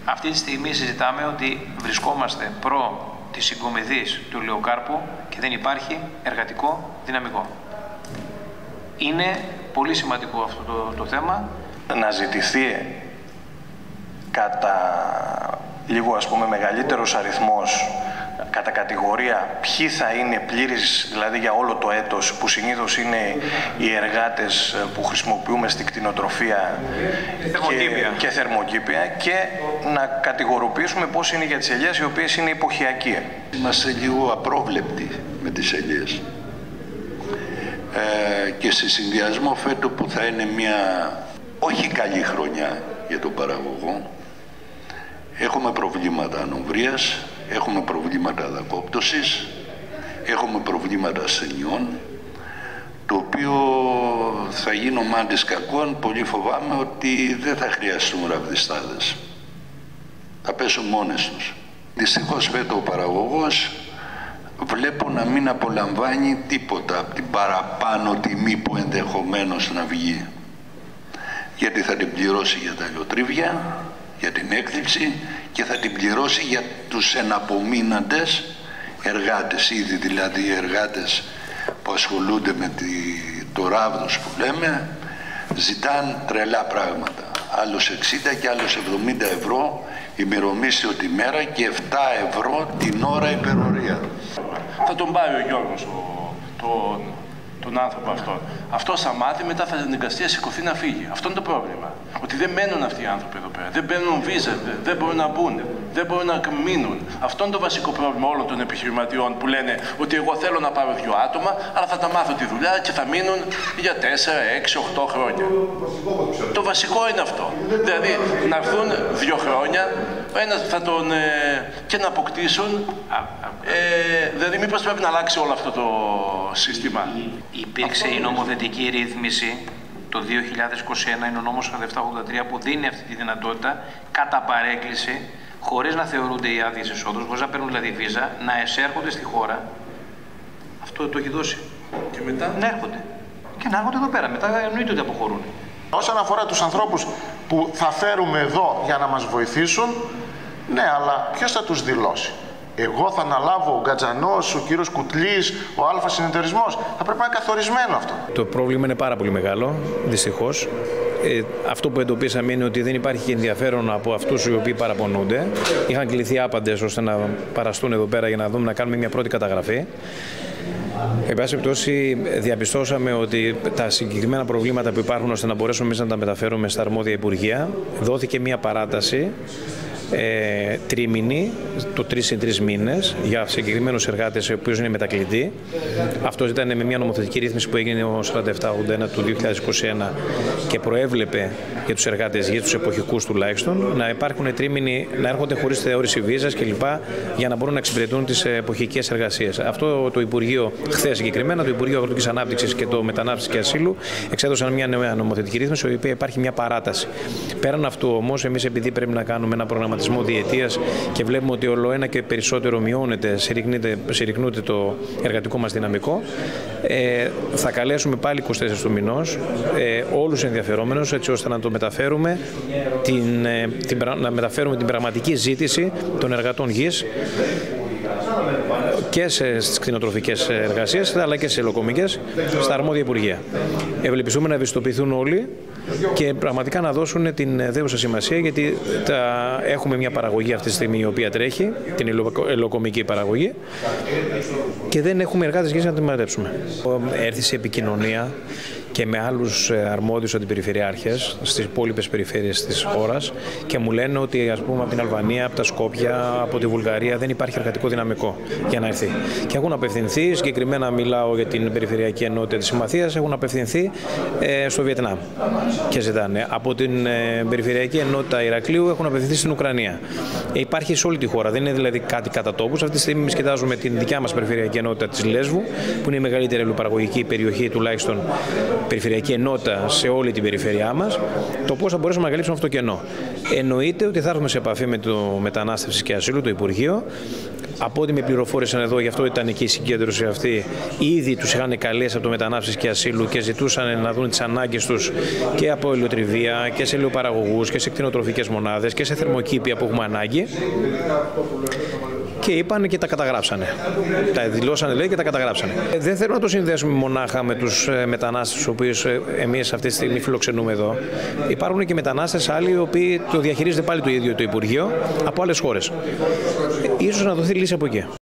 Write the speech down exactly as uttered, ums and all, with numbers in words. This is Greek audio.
Αυτή τη στιγμή συζητάμε ότι βρισκόμαστε προ της συγκομιδής του Λεωκάρπου και δεν υπάρχει εργατικό δυναμικό. Είναι πολύ σημαντικό αυτό το, το θέμα. Να ζητηθεί κατά λίγο ας πούμε μεγαλύτερος αριθμός, κατά κατηγορία, ποιοι θα είναι πλήρης, δηλαδή για όλο το έτος, που συνήθως είναι οι εργάτες που χρησιμοποιούμε στην κτηνοτροφία θερμοκήπια. Και, και θερμοκήπια, και να κατηγοροποιήσουμε πώς είναι για τις ελιές οι οποίες είναι υποχειακοί. Είμαστε λίγο απρόβλεπτοι με τις ελιές. Ε, και σε συνδυασμό φέτο που θα είναι μια όχι καλή χρονιά για τον παραγωγό, έχουμε προβλήματα ανοβρίας, έχουμε προβλήματα δακόπτωσης, έχουμε προβλήματα ασθενειών, το οποίο θα γίνει ο μάντης κακών. Πολύ φοβάμαι ότι δεν θα χρειαστούν ραβδιστάδες. Θα πέσουν μόνες τους. Δυστυχώς φέτο ο παραγωγός βλέπω να μην απολαμβάνει τίποτα από την παραπάνω τιμή που ενδεχομένως να βγει. Γιατί θα την πληρώσει για τα λιοτρίβια, για την έκθλιψη, και θα την πληρώσει για τους εναπομείναντες εργάτες, ήδη δηλαδή οι εργάτες που ασχολούνται με τη, το ράβδος που λέμε, ζητάν τρελά πράγματα. Άλλος εξήντα και άλλος εβδομήντα ευρώ ημερομίσθιο τη μέρα και επτά ευρώ την ώρα υπερορία. Θα τον πάρει ο Γιώργος ο, τον, τον άνθρωπο αυτόν. Αυτός θα μάθει, μετά θα αναγκαστεί να σηκωθεί να φύγει. Αυτό είναι το πρόβλημα. Ότι δεν μένουν αυτοί οι άνθρωποι εδώ πέρα. Δεν παίρνουν βίζα, δεν μπορούν να μπουν, δεν μπορούν να μείνουν. Αυτό είναι το βασικό πρόβλημα όλων των επιχειρηματιών που λένε ότι εγώ θέλω να πάρω δύο άτομα, αλλά θα τα μάθω τη δουλειά και θα μείνουν για τέσσερα, έξι, οκτώ χρόνια. Το βασικό είναι αυτό. Δηλαδή να έρθουν δύο χρόνια, ένα θα τον ε, και να αποκτήσουν. Ε, δηλαδή μήπως πρέπει να αλλάξει όλο αυτό το σύστημα. Υπήρξε η νομοθετική ρύθμιση. Το δύο χιλιάδες είκοσι ένα είναι ο νόμος σαράντα επτά ογδόντα τρία που δίνει αυτή τη δυνατότητα κατά παρέκκληση, χωρίς να θεωρούνται οι άδειες εισόδους, χωρίς να παίρνουν δηλαδή βίζα, να εισέρχονται στη χώρα. Αυτό το έχει δώσει. Και μετά να έρχονται. Και να έρχονται εδώ πέρα. Μετά εννοείται ότι αποχωρούν. Όσον αφορά τους ανθρώπους που θα φέρουμε εδώ για να μας βοηθήσουν, ναι, αλλά ποιος θα τους δηλώσει? Εγώ θα αναλάβω, ο Γκατζανός, ο κύριος Κουτλής, ο Αλφα συνεταιρισμός. Θα πρέπει να είναι καθορισμένο αυτό. Το πρόβλημα είναι πάρα πολύ μεγάλο, δυστυχώς. Ε, αυτό που εντοπίσαμε είναι ότι δεν υπάρχει ενδιαφέρον από αυτούς οι οποίοι παραπονούνται. Είχαν κληθεί άπαντες ώστε να παραστούν εδώ πέρα για να δούμε, να κάνουμε μια πρώτη καταγραφή. Εν πάση περιπτώσει, διαπιστώσαμε ότι τα συγκεκριμένα προβλήματα που υπάρχουν, ώστε να μπορέσουμε εμείς να τα μεταφέρουμε στα αρμόδια υπουργεία, δόθηκε μια παράταση ε, τρίμηνη, το τρεις συν τρεις μήνες, για συγκεκριμένους εργάτες οι οποίοι είναι μετακλητοί. Αυτό ήταν με μια νομοθετική ρύθμιση που έγινε ο σαράντα επτά ογδόντα ένα του δύο χιλιάδες είκοσι ένα και προέβλεπε για τους εργάτες, για τους εποχικούς τουλάχιστον, να υπάρχουν τρίμηνοι, να έρχονται χωρίς θεώρηση βίζας κλπ. Για να μπορούν να εξυπηρετούν τις εποχικές εργασίες. Αυτό το Υπουργείο, χθες συγκεκριμένα, το Υπουργείο Αγροτικής Ανάπτυξης και το Μετανάστευσης και Ασύλου εξέδωσαν μια νέα νομοθετική ρύθμιση, η οποία υπάρχει μια παράταση. Πέραν αυτού όμως, εμείς επειδή πρέπει να κάνουμε ένα προγραμματισμό διετίας και βλέπουμε ότι όλο ένα και περισσότερο μειώνεται, συρρυκνούται το εργατικό μας δυναμικό, ε, θα καλέσουμε πάλι είκοσι τέσσερις του μηνός ε, όλους τους ενδιαφερόμενους, έτσι ώστε να το μεταφέρουμε την, ε, την, να μεταφέρουμε την πραγματική ζήτηση των εργατών γης και στις κτηνοτροφικές εργασίες αλλά και σε ελοκομικές στα αρμόδια υπουργεία. Ευελπιστούμε να ευαισθητοποιηθούν όλοι και πραγματικά να δώσουν την δέουσα σημασία, γιατί τα... έχουμε μια παραγωγή αυτή τη στιγμή η οποία τρέχει, την ελοκομική παραγωγή, και δεν έχουμε εργάτες γης να την μαντέψουμε. Έρθει σε επικοινωνία και με άλλους αρμόδιους αντιπεριφερειάρχες στις υπόλοιπες περιφέρειες της χώρας και μου λένε ότι, ας πούμε, από την Αλβανία, από τα Σκόπια, από τη Βουλγαρία δεν υπάρχει εργατικό δυναμικό για να έρθει. Και έχουν απευθυνθεί, συγκεκριμένα μιλάω για την Περιφερειακή Ενότητα της Συμμαθίας, έχουν απευθυνθεί ε, στο Βιετνάμ και ζητάνε. Από την ε, Περιφερειακή Ενότητα Ηρακλείου έχουν απευθυνθεί στην Ουκρανία. Ε, υπάρχει σε όλη τη χώρα, δεν είναι δηλαδή κάτι κατά τόπους. Αυτή τη στιγμή εμείς κοιτάζουμε την δικιά μας Περιφερειακή Ενότητα της Λέσβου, που είναι η μεγαλύτερη αλληλοπαραγωγική περιοχή τουλάχιστον περιφερειακή ενότητα σε όλη την περιφέρειά μας, το πώς θα μπορέσουμε να καλύψουμε αυτό το κενό. Εννοείται ότι θα έρθουμε σε επαφή με το Μετανάστευσης και Ασύλου, το Υπουργείο. Από ό,τι με πληροφόρησαν εδώ, γι' αυτό ήταν εκεί η συγκέντρωση αυτή, ήδη τους είχαν καλέσει από το Μετανάστευσης και Ασύλου και ζητούσαν να δουν τις ανάγκες τους και από ελαιοτριβία και σε ελαιοπαραγωγούς και σε κτηνοτροφικές μονάδες και σε θερμοκήπια που έχουμε ανάγκη. Και είπαν και τα καταγράψανε. Τα δηλώσανε, λέει, και τα καταγράψανε. Δεν θέλω να το συνδέσουμε μονάχα με τους μετανάστες, τους οποίους εμείς αυτή τη στιγμή φιλοξενούμε εδώ. Υπάρχουν και μετανάστες άλλοι, οι οποίοι το διαχειρίζεται πάλι το ίδιο το Υπουργείο από άλλες χώρες. Ίσως να δοθεί λύση από εκεί.